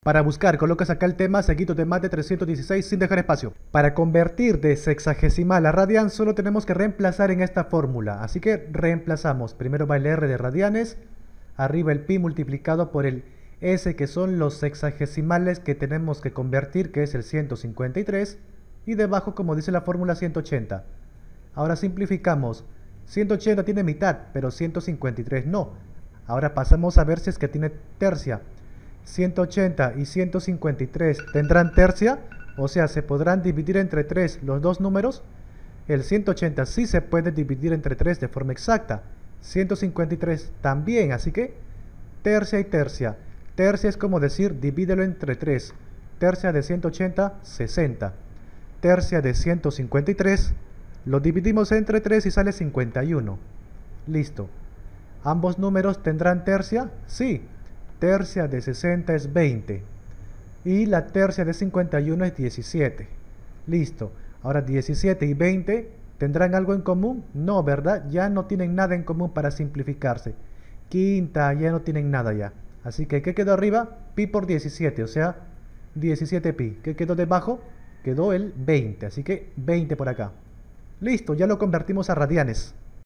Para buscar, colocas acá el tema seguido de más de 316 sin dejar espacio. Para convertir de sexagesimal a radian solo tenemos que reemplazar en esta fórmula. Así que reemplazamos. Primero va el R de radianes, arriba el pi multiplicado por el S, que son los sexagesimales que tenemos que convertir, que es el 153, y debajo, como dice la fórmula, 180. Ahora simplificamos. 180 tiene mitad, pero 153 no. Ahora pasamos a ver si es que tiene tercia. 180 y 153 tendrán tercia, o sea, se podrán dividir entre 3 los dos números. El 180 sí se puede dividir entre 3 de forma exacta, 153 también, así que tercia y tercia. Tercia es como decir, divídelo entre 3. Tercia de 180, 60. Tercia de 153, lo dividimos entre 3 y sale 51. Listo. ¿Ambos números tendrán tercia? Sí. Tercia de 60 es 20 y la tercia de 51 es 17. Listo. Ahora 17 y 20 ¿tendrán algo en común? No, ¿verdad? Ya no tienen nada en común para simplificarse. Quinta, ya no tienen nada ya. Así que, ¿qué quedó arriba? Pi por 17, o sea, 17 pi. ¿Qué quedó debajo? Quedó el 20, así que 20 por acá. Listo, ya lo convertimos a radianes.